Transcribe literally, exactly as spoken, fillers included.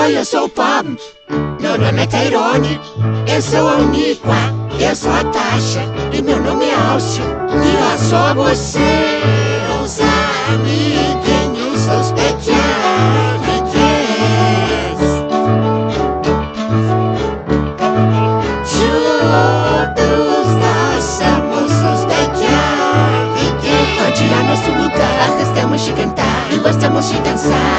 Oi, eu sou o Pom. Meu nome é Tyrone. Eu sou a Uniqua. Eu sou a Tasha. E meu nome é Alcio. E nós somos seus amiguinhos, seus pequenos. Juntos nós somos os pequenos. Onde há nosso lugar, gostamos de cantar e gostamos de dançar.